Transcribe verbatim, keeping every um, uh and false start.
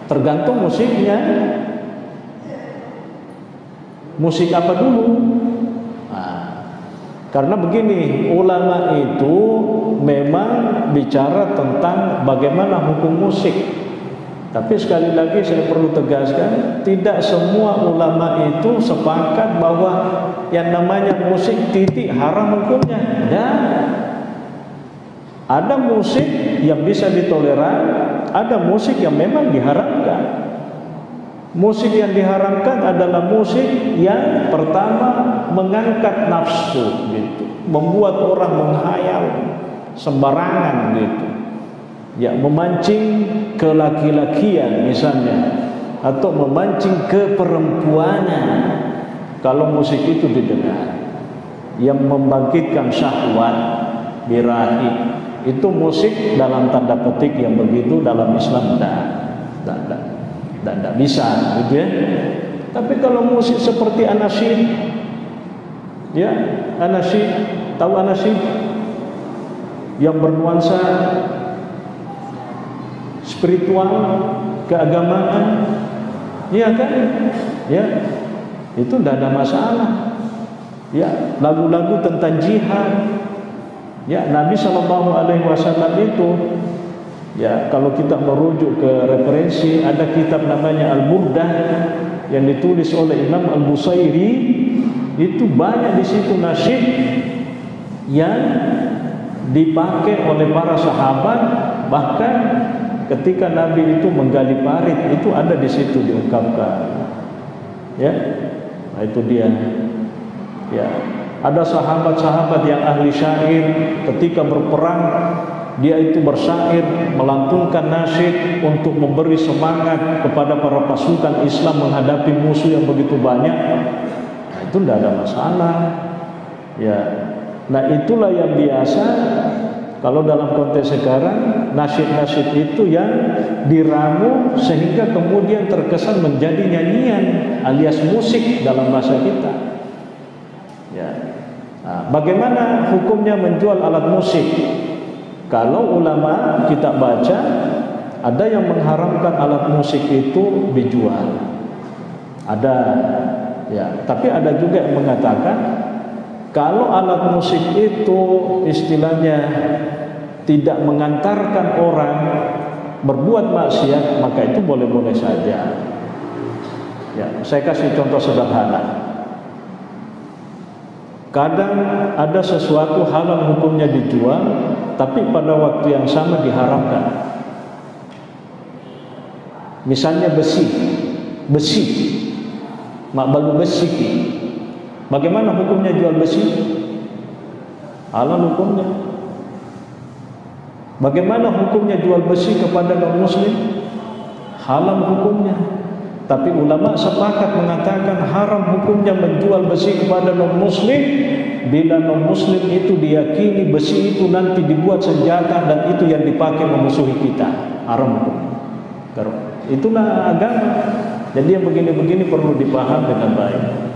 Tergantung musiknya. Musik apa dulu? Nah, karena begini, ulama itu memang bicara tentang bagaimana hukum musik. Tapi sekali lagi saya perlu tegaskan, tidak semua ulama itu sepakat bahwa yang namanya musik titik haram hukumnya. Ya. Ada musik yang bisa ditoleran, ada musik yang memang diharamkan. Musik yang diharamkan adalah musik yang pertama mengangkat nafsu gitu, membuat orang menghayal sembarangan gitu. Ya, memancing kelaki-lakian misalnya, atau memancing keperempuanan. Kalau musik itu didengar yang membangkitkan syahwat, birahi, itu musik dalam tanda petik yang begitu dalam Islam tidak tidak tidak bisa gitu ya. Tapi kalau musik seperti anasyid, ya, anasyid, tahu anasyid yang bernuansa spiritual, keagamaan, iya kan? Ya, itu tidak ada masalah. Ya, lagu-lagu tentang jihad. Ya, Nabi Shallallahu Alaihi Wasallam itu, ya, kalau kita merujuk ke referensi, ada kitab namanya Al-Burdah yang ditulis oleh Imam Al-Busairi. Itu banyak di situ nasyid yang dipakai oleh para sahabat, bahkan ketika Nabi itu menggali parit, itu ada di situ diungkapkan. Ya, nah itu dia. Ya, ada sahabat-sahabat yang ahli syair, ketika berperang dia itu bersyair, melantunkan nasyid untuk memberi semangat kepada para pasukan Islam menghadapi musuh yang begitu banyak. Nah, itu tidak ada masalah. Ya, nah itulah yang biasa. Kalau dalam konteks sekarang, nasyid-nasyid itu yang diramu sehingga kemudian terkesan menjadi nyanyian alias musik dalam bahasa kita. Ya. Nah, bagaimana hukumnya menjual alat musik? Kalau ulama kita baca, ada yang mengharamkan alat musik itu dijual. Ada, ya. Tapi ada juga yang mengatakan kalau alat musik itu istilahnya tidak mengantarkan orang berbuat maksiat, maka itu boleh-boleh saja. Ya, saya kasih contoh sederhana. Kadang ada sesuatu halal hukumnya dijual, tapi pada waktu yang sama diharamkan. Misalnya besi, besi, makbalu besi. Bagaimana hukumnya jual besi? Halal hukumnya. Bagaimana hukumnya jual besi kepada non muslim? Halal hukumnya. Tapi ulama sepakat mengatakan haram hukumnya menjual besi kepada non muslim bila non muslim itu diyakini besi itu nanti dibuat senjata dan itu yang dipakai memusuhi kita. Haram hukumnya. Itulah agama. Jadi yang begini-begini perlu dipaham dengan baik.